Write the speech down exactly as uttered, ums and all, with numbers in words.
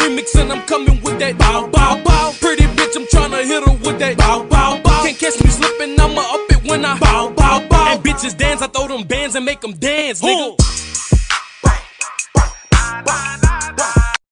remix and I'm coming with that bow, bow, bow. Pretty bitch, I'm tryna hit her with that bow, bow, bow. Can't catch me slipping, I'ma up it when I bow, bow, bow. And bitches dance, I throw them bands and make them dance, nigga.